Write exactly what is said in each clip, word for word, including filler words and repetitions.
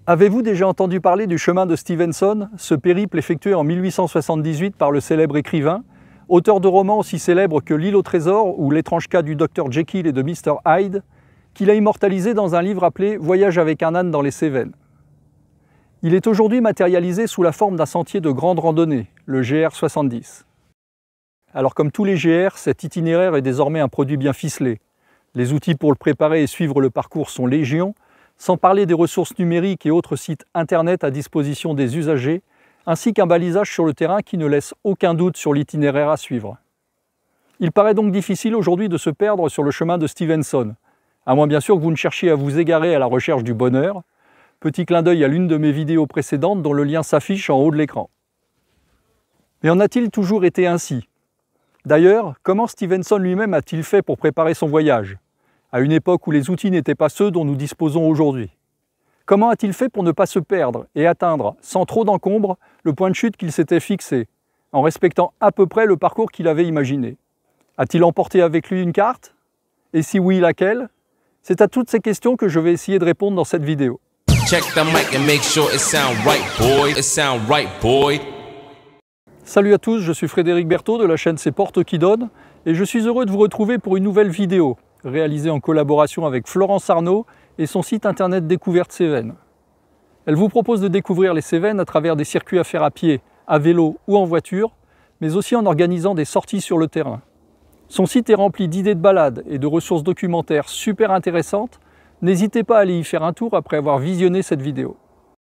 Avez-vous déjà entendu parler du chemin de Stevenson, ce périple effectué en mille huit cent soixante-dix-huit par le célèbre écrivain, auteur de romans aussi célèbres que L'île au trésor ou L'étrange cas du docteur Jekyll et de mister Hyde, qu'il a immortalisé dans un livre appelé Voyage avec un âne dans les Cévennes. Il est aujourd'hui matérialisé sous la forme d'un sentier de grande randonnée, le G R soixante-dix. Alors comme tous les G R, cet itinéraire est désormais un produit bien ficelé. Les outils pour le préparer et suivre le parcours sont légion, sans parler des ressources numériques et autres sites internet à disposition des usagers, ainsi qu'un balisage sur le terrain qui ne laisse aucun doute sur l'itinéraire à suivre. Il paraît donc difficile aujourd'hui de se perdre sur le chemin de Stevenson, à moins bien sûr que vous ne cherchiez à vous égarer à la recherche du bonheur. Petit clin d'œil à l'une de mes vidéos précédentes dont le lien s'affiche en haut de l'écran. Mais en a-t-il toujours été ainsi? D'ailleurs, comment Stevenson lui-même a-t-il fait pour préparer son voyage, à une époque où les outils n'étaient pas ceux dont nous disposons aujourd'hui? Comment a-t-il fait pour ne pas se perdre et atteindre, sans trop d'encombre, le point de chute qu'il s'était fixé, en respectant à peu près le parcours qu'il avait imaginé? A-t-il emporté avec lui une carte? Et si oui, laquelle? C'est à toutes ces questions que je vais essayer de répondre dans cette vidéo. Check the mic and make sure it sound right, boy. It sound right, boy. Salut à tous, je suis Frédéric Berthaud de la chaîne C'est Portes qui Donnent et je suis heureux de vous retrouver pour une nouvelle vidéo réalisée en collaboration avec Florence Arnaud et son site internet Découverte Cévennes. Elle vous propose de découvrir les Cévennes à travers des circuits à faire à pied, à vélo ou en voiture, mais aussi en organisant des sorties sur le terrain. Son site est rempli d'idées de balades et de ressources documentaires super intéressantes. N'hésitez pas à aller y faire un tour après avoir visionné cette vidéo.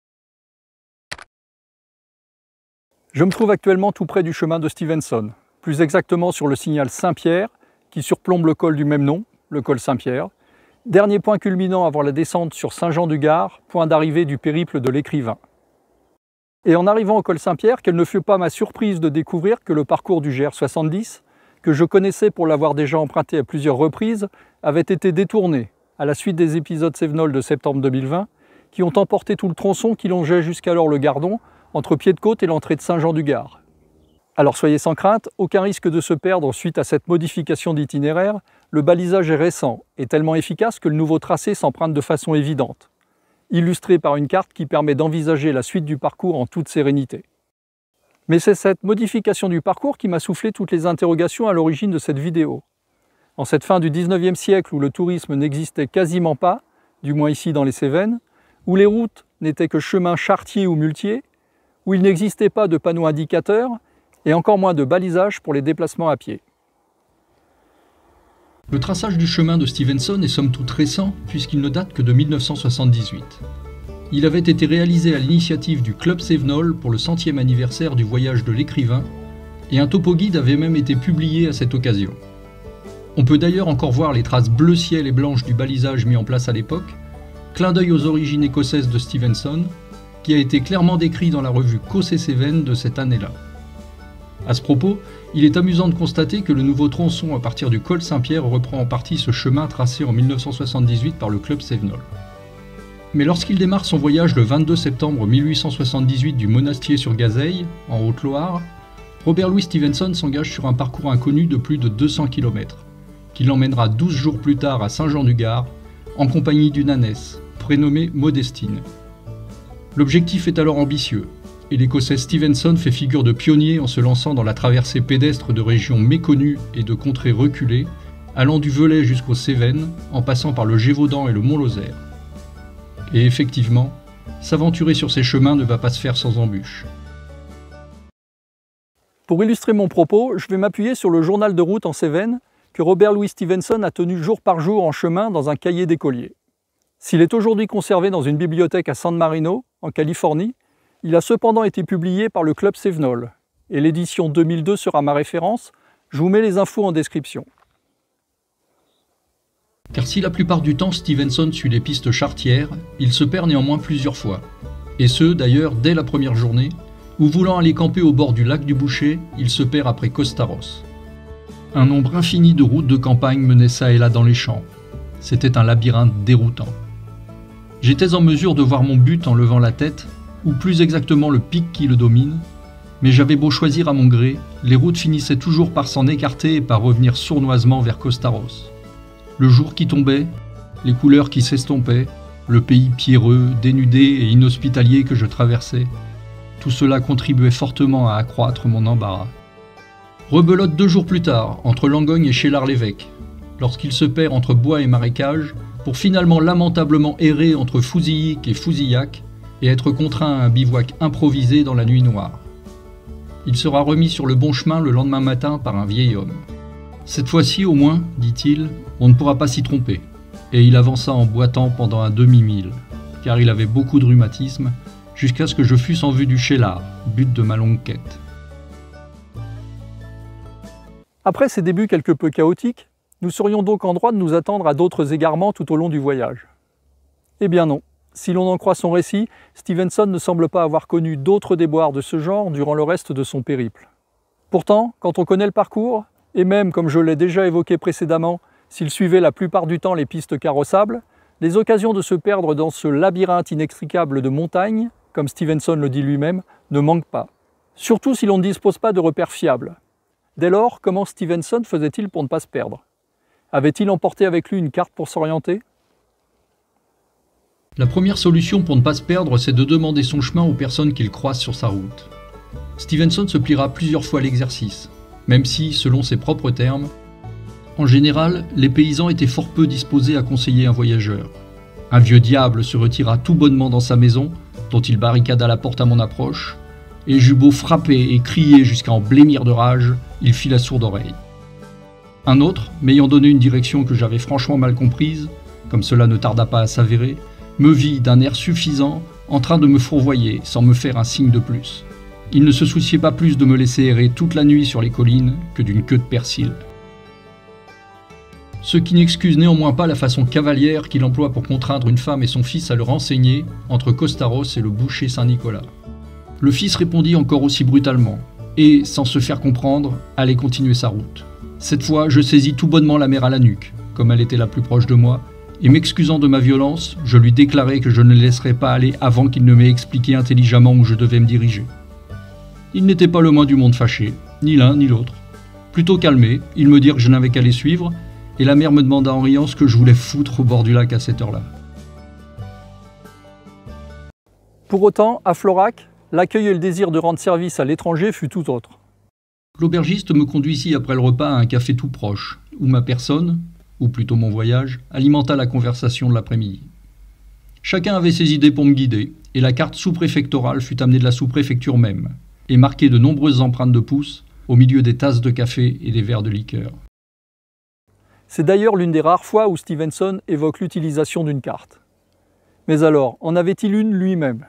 Je me trouve actuellement tout près du chemin de Stevenson, plus exactement sur le signal Saint-Pierre, qui surplombe le col du même nom, le col Saint-Pierre, dernier point culminant avant la descente sur Saint-Jean-du-Gard, point d'arrivée du périple de l'écrivain. Et en arrivant au col Saint-Pierre, quelle ne fut pas ma surprise de découvrir que le parcours du G R soixante-dix, que je connaissais pour l'avoir déjà emprunté à plusieurs reprises, avait été détourné, à la suite des épisodes cévenols de septembre deux mille vingt, qui ont emporté tout le tronçon qui longeait jusqu'alors le Gardon, entre Pied-de-Côte et l'entrée de Saint-Jean-du-Gard. Alors soyez sans crainte, aucun risque de se perdre suite à cette modification d'itinéraire, le balisage est récent et tellement efficace que le nouveau tracé s'emprunte de façon évidente, illustré par une carte qui permet d'envisager la suite du parcours en toute sérénité. Mais c'est cette modification du parcours qui m'a soufflé toutes les interrogations à l'origine de cette vidéo. En cette fin du dix-neuvième siècle où le tourisme n'existait quasiment pas, du moins ici dans les Cévennes, où les routes n'étaient que chemins charretiers ou muletiers, où il n'existait pas de panneaux indicateurs et encore moins de balisage pour les déplacements à pied. Le traçage du chemin de Stevenson est somme toute récent puisqu'il ne date que de mille neuf cent soixante-dix-huit. Il avait été réalisé à l'initiative du Club Cévenol pour le centième anniversaire du voyage de l'écrivain et un topo-guide avait même été publié à cette occasion. On peut d'ailleurs encore voir les traces bleu ciel et blanches du balisage mis en place à l'époque, clin d'œil aux origines écossaises de Stevenson, qui a été clairement décrit dans la revue Cossé Cévennes de cette année-là. À ce propos, il est amusant de constater que le nouveau tronçon à partir du col Saint-Pierre reprend en partie ce chemin tracé en mille neuf cent soixante-dix-huit par le Club Cévenol. Mais lorsqu'il démarre son voyage le vingt-deux septembre mille huit cent soixante-dix-huit du Monastier-sur-Gazeille, en Haute-Loire, Robert Louis Stevenson s'engage sur un parcours inconnu de plus de deux cents kilomètres, qui l'emmènera douze jours plus tard à Saint-Jean-du-Gard, en compagnie d'une ânesse, prénommée Modestine. L'objectif est alors ambitieux, et l'Écossais Stevenson fait figure de pionnier en se lançant dans la traversée pédestre de régions méconnues et de contrées reculées, allant du Velay jusqu'aux Cévennes, en passant par le Gévaudan et le Mont-Lozère. Et effectivement, s'aventurer sur ces chemins ne va pas se faire sans embûches. Pour illustrer mon propos, je vais m'appuyer sur le journal de route en Cévennes que Robert Louis Stevenson a tenu jour par jour en chemin dans un cahier d'écolier. S'il est aujourd'hui conservé dans une bibliothèque à San Marino, en Californie, il a cependant été publié par le Club Cévenol, et l'édition deux mille deux sera ma référence, je vous mets les infos en description. Car si la plupart du temps Stevenson suit les pistes charretières, il se perd néanmoins plusieurs fois, et ce d'ailleurs dès la première journée, où voulant aller camper au bord du lac du Boucher, il se perd après Costaros. Un nombre infini de routes de campagne menaient ça et là dans les champs. C'était un labyrinthe déroutant. J'étais en mesure de voir mon but en levant la tête, ou plus exactement le pic qui le domine, mais j'avais beau choisir à mon gré, les routes finissaient toujours par s'en écarter et par revenir sournoisement vers Costaros. Le jour qui tombait, les couleurs qui s'estompaient, le pays pierreux, dénudé et inhospitalier que je traversais. Tout cela contribuait fortement à accroître mon embarras. Rebelote deux jours plus tard, entre Langogne et Chélard-l'Évêque, lorsqu'il se perd entre bois et marécages, pour finalement lamentablement errer entre Fousillic et Fousillac et être contraint à un bivouac improvisé dans la nuit noire. Il sera remis sur le bon chemin le lendemain matin par un vieil homme. « Cette fois-ci au moins, dit-il, on ne pourra pas s'y tromper. » Et il avança en boitant pendant un demi-mille, car il avait beaucoup de rhumatisme, jusqu'à ce que je fusse en vue du Chélard, but de ma longue quête. Après ces débuts quelque peu chaotiques, nous serions donc en droit de nous attendre à d'autres égarements tout au long du voyage. Eh bien non, si l'on en croit son récit, Stevenson ne semble pas avoir connu d'autres déboires de ce genre durant le reste de son périple. Pourtant, quand on connaît le parcours, et même comme je l'ai déjà évoqué précédemment, s'il suivait la plupart du temps les pistes carrossables, les occasions de se perdre dans ce labyrinthe inextricable de montagnes, comme Stevenson le dit lui-même, ne manquent pas. Surtout si l'on ne dispose pas de repères fiables. Dès lors, comment Stevenson faisait-il pour ne pas se perdre? Avait-il emporté avec lui une carte pour s'orienter? La première solution pour ne pas se perdre, c'est de demander son chemin aux personnes qu'il croise sur sa route. Stevenson se pliera plusieurs fois à l'exercice, même si, selon ses propres termes, en général, les paysans étaient fort peu disposés à conseiller un voyageur. Un vieux diable se retira tout bonnement dans sa maison, dont il barricada la porte à mon approche, et j'eus beau frapper et crier jusqu'à en blêmir de rage, il fit la sourde oreille. Un autre, m'ayant donné une direction que j'avais franchement mal comprise, comme cela ne tarda pas à s'avérer, me vit d'un air suffisant en train de me fourvoyer sans me faire un signe de plus. Il ne se souciait pas plus de me laisser errer toute la nuit sur les collines que d'une queue de persil. Ce qui n'excuse néanmoins pas la façon cavalière qu'il emploie pour contraindre une femme et son fils à le renseigner entre Costaros et le boucher Saint-Nicolas. Le fils répondit encore aussi brutalement, et, sans se faire comprendre, allait continuer sa route. Cette fois, je saisis tout bonnement la mère à la nuque, comme elle était la plus proche de moi, et m'excusant de ma violence, je lui déclarai que je ne le laisserais pas aller avant qu'il ne m'ait expliqué intelligemment où je devais me diriger. Il n'était pas le moins du monde fâché, ni l'un ni l'autre. Plutôt calmé, ils me dirent que je n'avais qu'à les suivre, et la mère me demanda en riant ce que je voulais foutre au bord du lac à cette heure-là. Pour autant, à Florac, l'accueil et le désir de rendre service à l'étranger fut tout autre. L'aubergiste me conduisit après le repas à un café tout proche, où ma personne, ou plutôt mon voyage, alimenta la conversation de l'après-midi. Chacun avait ses idées pour me guider, et la carte sous-préfectorale fut amenée de la sous-préfecture même, et marquée de nombreuses empreintes de pouces, au milieu des tasses de café et des verres de liqueur. C'est d'ailleurs l'une des rares fois où Stevenson évoque l'utilisation d'une carte. Mais alors, en avait-il une lui-même?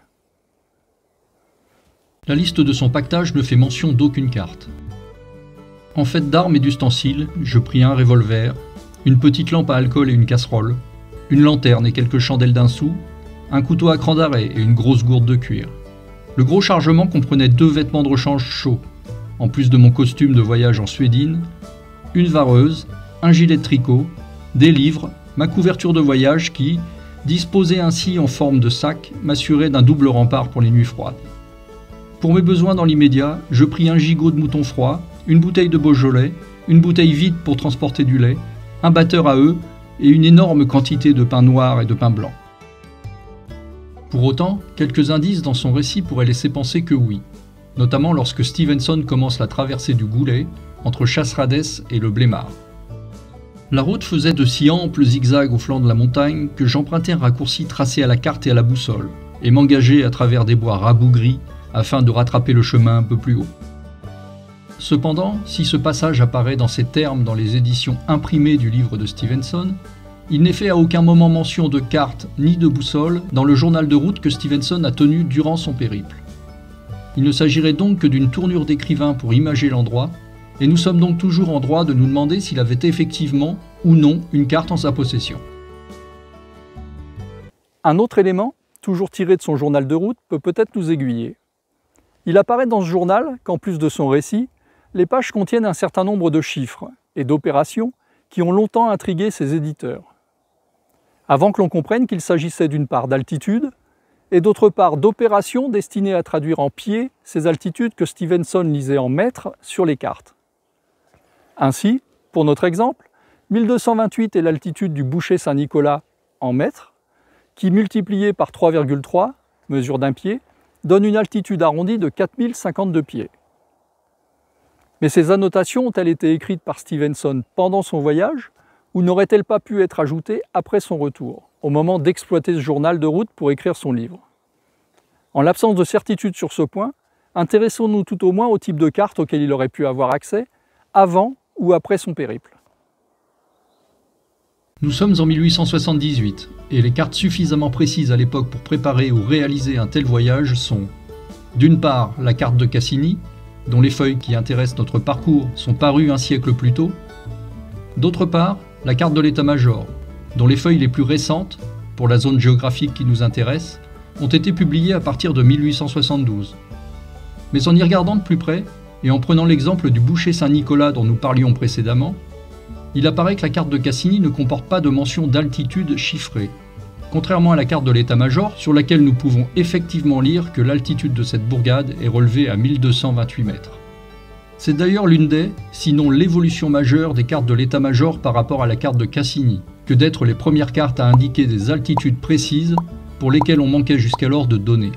La liste de son pactage ne fait mention d'aucune carte. En fait d'armes et d'ustensiles, je pris un revolver, une petite lampe à alcool et une casserole, une lanterne et quelques chandelles d'un sou, un couteau à cran d'arrêt et une grosse gourde de cuir. Le gros chargement comprenait deux vêtements de rechange chauds, en plus de mon costume de voyage en suédine, une vareuse, un gilet de tricot, des livres, ma couverture de voyage qui, disposée ainsi en forme de sac, m'assurait d'un double rempart pour les nuits froides. Pour mes besoins dans l'immédiat, je pris un gigot de mouton froid, une bouteille de Beaujolais, une bouteille vide pour transporter du lait, un batteur à œufs et une énorme quantité de pain noir et de pain blanc. Pour autant, quelques indices dans son récit pourraient laisser penser que oui, notamment lorsque Stevenson commence la traversée du Goulet entre Chasseradès et le Blémard. La route faisait de si amples zigzags au flanc de la montagne que j'empruntai un raccourci tracé à la carte et à la boussole, et m'engageai à travers des bois rabougris afin de rattraper le chemin un peu plus haut. Cependant, si ce passage apparaît dans ces termes dans les éditions imprimées du livre de Stevenson, il n'est fait à aucun moment mention de carte ni de boussole dans le journal de route que Stevenson a tenu durant son périple. Il ne s'agirait donc que d'une tournure d'écrivain pour imager l'endroit, et nous sommes donc toujours en droit de nous demander s'il avait effectivement ou non une carte en sa possession. Un autre élément, toujours tiré de son journal de route, peut peut-être nous aiguiller. Il apparaît dans ce journal qu'en plus de son récit, les pages contiennent un certain nombre de chiffres et d'opérations qui ont longtemps intrigué ses éditeurs. Avant que l'on comprenne qu'il s'agissait d'une part d'altitude et d'autre part d'opérations destinées à traduire en pieds ces altitudes que Stevenson lisait en mètres sur les cartes. Ainsi, pour notre exemple, mille deux cent vingt-huit est l'altitude du boucher Saint-Nicolas en mètres, qui multiplié par trois virgule trois, mesure d'un pied, donne une altitude arrondie de quatre mille cinquante-deux pieds. Mais ces annotations ont-elles été écrites par Stevenson pendant son voyage ou n'auraient-elles pas pu être ajoutées après son retour, au moment d'exploiter ce journal de route pour écrire son livre? En l'absence de certitude sur ce point, intéressons-nous tout au moins au type de carte auquel il aurait pu avoir accès avant ou après son périple. Nous sommes en mille huit cent soixante-dix-huit et les cartes suffisamment précises à l'époque pour préparer ou réaliser un tel voyage sont d'une part la carte de Cassini, dont les feuilles qui intéressent notre parcours sont parues un siècle plus tôt, d'autre part la carte de l'état-major, dont les feuilles les plus récentes, pour la zone géographique qui nous intéresse, ont été publiées à partir de mille huit cent soixante-douze. Mais en y regardant de plus près, et en prenant l'exemple du boucher Saint-Nicolas dont nous parlions précédemment, il apparaît que la carte de Cassini ne comporte pas de mention d'altitude chiffrée, contrairement à la carte de l'état-major sur laquelle nous pouvons effectivement lire que l'altitude de cette bourgade est relevée à mille deux cent vingt-huit mètres. C'est d'ailleurs l'une des, sinon l'évolution majeure des cartes de l'état-major par rapport à la carte de Cassini, que d'être les premières cartes à indiquer des altitudes précises pour lesquelles on manquait jusqu'alors de données.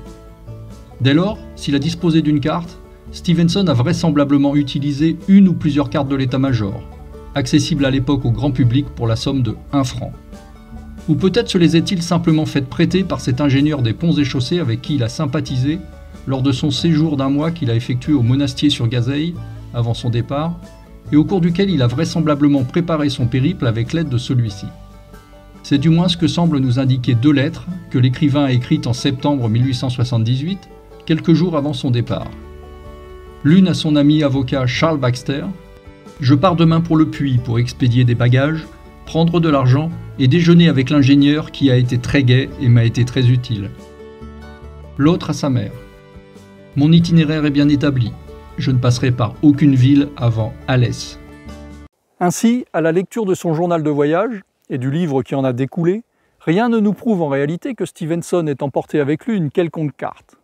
Dès lors, s'il a disposé d'une carte, Stevenson a vraisemblablement utilisé une ou plusieurs cartes de l'état-major, accessibles à l'époque au grand public pour la somme de un franc. Ou peut-être se les est-il simplement fait prêter par cet ingénieur des ponts et chaussées avec qui il a sympathisé lors de son séjour d'un mois qu'il a effectué au Monastier sur Gazeille, avant son départ, et au cours duquel il a vraisemblablement préparé son périple avec l'aide de celui-ci. C'est du moins ce que semblent nous indiquer deux lettres que l'écrivain a écrites en septembre mille huit cent soixante-dix-huit, quelques jours avant son départ. L'une à son ami avocat Charles Baxter. Je pars demain pour le puits pour expédier des bagages, prendre de l'argent et déjeuner avec l'ingénieur qui a été très gai et m'a été très utile. L'autre à sa mère. Mon itinéraire est bien établi. Je ne passerai par aucune ville avant Alès. Ainsi, à la lecture de son journal de voyage et du livre qui en a découlé, rien ne nous prouve en réalité que Stevenson ait emporté avec lui une quelconque carte.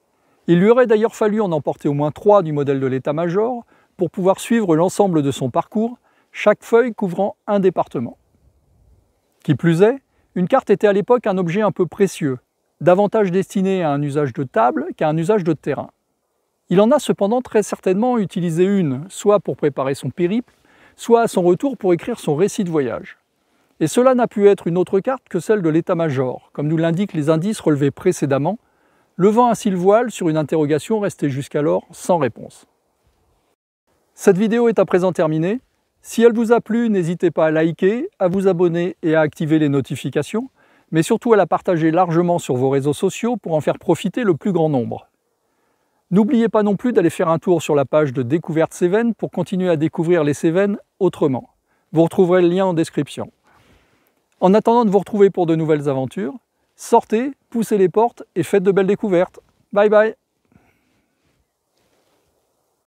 Il lui aurait d'ailleurs fallu en emporter au moins trois du modèle de l'état-major pour pouvoir suivre l'ensemble de son parcours, chaque feuille couvrant un département. Qui plus est, une carte était à l'époque un objet un peu précieux, davantage destiné à un usage de table qu'à un usage de terrain. Il en a cependant très certainement utilisé une, soit pour préparer son périple, soit à son retour pour écrire son récit de voyage. Et cela n'a pu être une autre carte que celle de l'état-major, comme nous l'indiquent les indices relevés précédemment, levant ainsi le voile sur une interrogation restée jusqu'alors sans réponse. Cette vidéo est à présent terminée. Si elle vous a plu, n'hésitez pas à liker, à vous abonner et à activer les notifications, mais surtout à la partager largement sur vos réseaux sociaux pour en faire profiter le plus grand nombre. N'oubliez pas non plus d'aller faire un tour sur la page de Découverte Cévennes pour continuer à découvrir les Cévennes autrement. Vous retrouverez le lien en description. En attendant de vous retrouver pour de nouvelles aventures, sortez, poussez les portes et faites de belles découvertes. Bye bye!